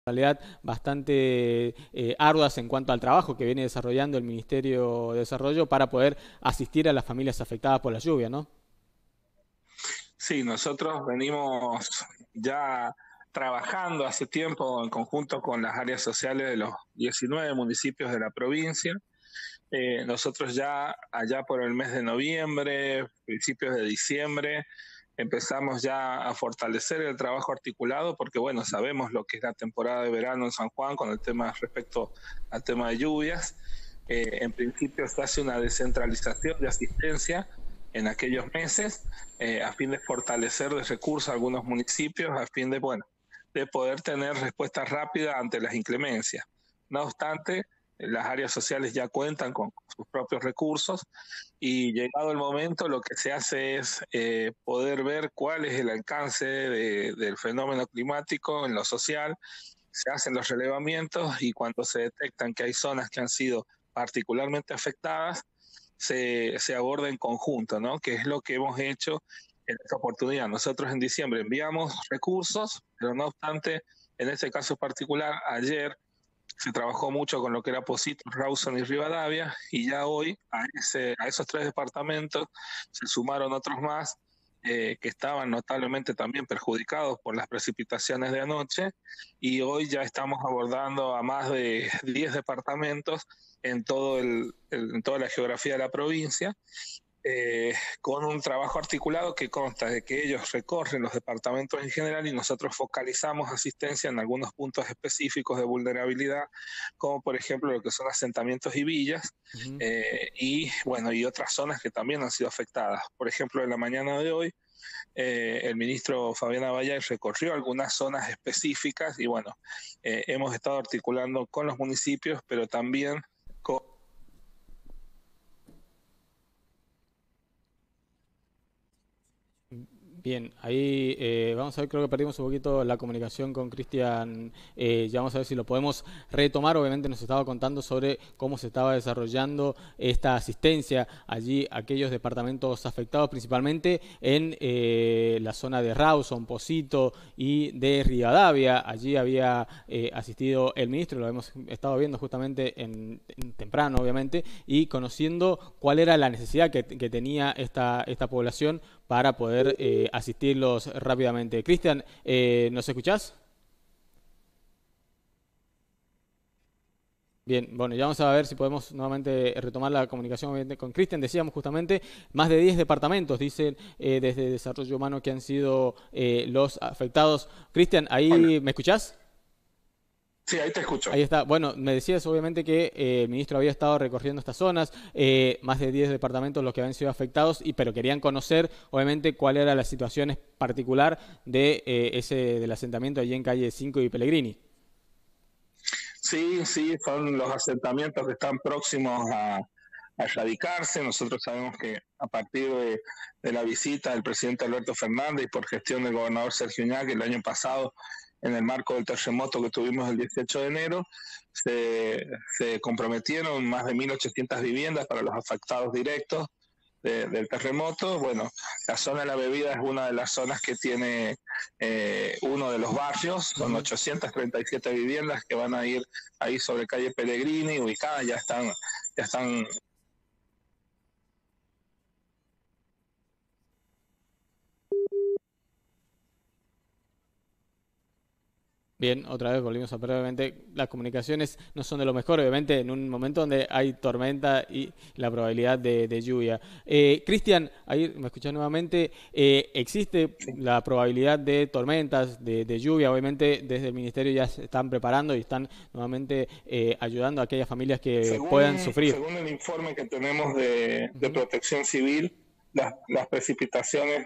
realidad bastante arduas en cuanto al trabajo que viene desarrollando el Ministerio de Desarrollo para poder asistir a las familias afectadas por la lluvia, ¿no? Sí, nosotros venimos ya trabajando hace tiempo en conjunto con las áreas sociales de los 19 municipios de la provincia. Nosotros ya allá por el mes de noviembre, principios de diciembre, empezamos ya a fortalecer el trabajo articulado porque, bueno, sabemos lo que es la temporada de verano en San Juan con el tema respecto al tema de lluvias. En principio se hace una descentralización de asistencia en aquellos meses a fin de fortalecer de recursos a algunos municipios, a fin de, bueno, de poder tener respuestas rápidas ante las inclemencias. No obstante, las áreas sociales ya cuentan con sus propios recursos y llegado el momento lo que se hace es poder ver cuál es el alcance del fenómeno climático en lo social, se hacen los relevamientos y cuando se detectan que hay zonas que han sido particularmente afectadas, se aborda en conjunto, ¿no? Que es lo que hemos hecho en esta oportunidad. Nosotros en diciembre enviamos recursos, pero no obstante, en este caso particular, ayer se trabajó mucho con lo que era Positos, Rawson y Rivadavia, y ya hoy a esos tres departamentos se sumaron otros más que estaban notablemente también perjudicados por las precipitaciones de anoche, y hoy ya estamos abordando a más de 10 departamentos en, en toda la geografía de la provincia, con un trabajo articulado que consta de que ellos recorren los departamentos en general y nosotros focalizamos asistencia en algunos puntos específicos de vulnerabilidad, como por ejemplo lo que son asentamientos y villas, Ujú. y bueno, y otras zonas que también han sido afectadas. Por ejemplo, en la mañana de hoy, el ministro Fabián Abaya recorrió algunas zonas específicas y bueno, hemos estado articulando con los municipios, pero también con Bien, ahí vamos a ver, creo que perdimos un poquito la comunicación con Cristian. Ya vamos a ver si lo podemos retomar. Obviamente nos estaba contando sobre cómo se estaba desarrollando esta asistencia allí, aquellos departamentos afectados, principalmente en la zona de Rawson, Posito y de Rivadavia. Allí había asistido el ministro, lo hemos estado viendo justamente en temprano, obviamente, y conociendo cuál era la necesidad que tenía esta población para poder asistirlos rápidamente. Cristian, ¿nos escuchás? Bien, bueno, ya vamos a ver si podemos nuevamente retomar la comunicación obviamente con Cristian. Decíamos justamente más de 10 departamentos, dicen desde Desarrollo Humano que han sido los afectados. Cristian, Hola. ¿ahí me escuchás? Sí, ahí te escucho. Ahí está. Bueno, me decías obviamente que el ministro había estado recorriendo estas zonas, más de 10 departamentos los que habían sido afectados, pero querían conocer obviamente cuál era la situación particular de del asentamiento allí en calle 5 y Pellegrini. Sí, sí, son los asentamientos que están próximos a erradicarse. Nosotros sabemos que a partir de la visita del presidente Alberto Fernández y por gestión del gobernador Sergio Uñac el año pasado, en el marco del terremoto que tuvimos el 18 de enero, se comprometieron más de 1.800 viviendas para los afectados directos del terremoto. Bueno, la zona de la bebida es una de las zonas que tiene uno de los barrios, son Ujú. 837 viviendas que van a ir ahí sobre calle Pellegrini, ubicadas, ya están. Bien, otra vez volvimos a perder. Obviamente las comunicaciones no son de lo mejor, obviamente en un momento donde hay tormenta y la probabilidad de lluvia. Cristian, ahí me escuchas nuevamente, ¿existe Sí. la probabilidad de tormentas, de lluvia? Obviamente desde el ministerio ya se están preparando y están nuevamente ayudando a aquellas familias que puedan sufrir. Según el informe que tenemos de Ujú. protección civil, las precipitaciones.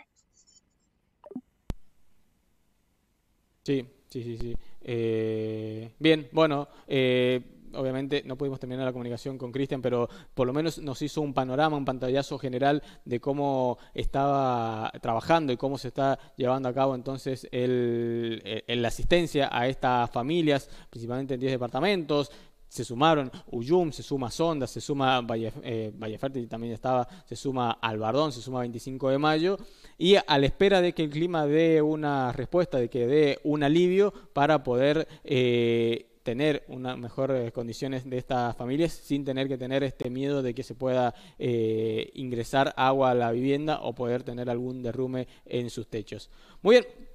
Sí, sí, sí, sí. Bien, bueno, obviamente no pudimos terminar la comunicación con Cristian, pero por lo menos nos hizo un panorama, un pantallazo general de cómo estaba trabajando y cómo se está llevando a cabo entonces la asistencia a estas familias, principalmente en 10 departamentos. se sumaron Uyum, se suma Sonda, se suma Valle Fértil también estaba, se suma Albardón, se suma 25 de mayo, y a la espera de que el clima dé una respuesta, de que dé un alivio para poder tener unas mejores condiciones de estas familias sin tener que tener este miedo de que se pueda ingresar agua a la vivienda o poder tener algún derrumbe en sus techos. Muy bien.